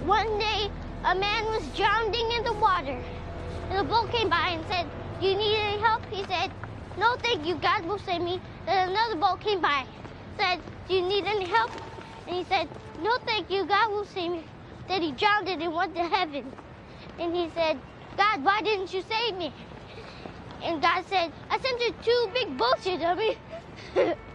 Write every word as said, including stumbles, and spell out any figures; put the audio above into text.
One day, a man was drowning in the water. And a boat came by and said, "Do you need any help?" He said, "No, thank you. God will save me." Then another boat came by, said, "Do you need any help?" And he said, "No, thank you. God will save me." Then he drowned and went to heaven. And he said, "God, why didn't you save me?" And God said, "I sent you two big boats, you dummy."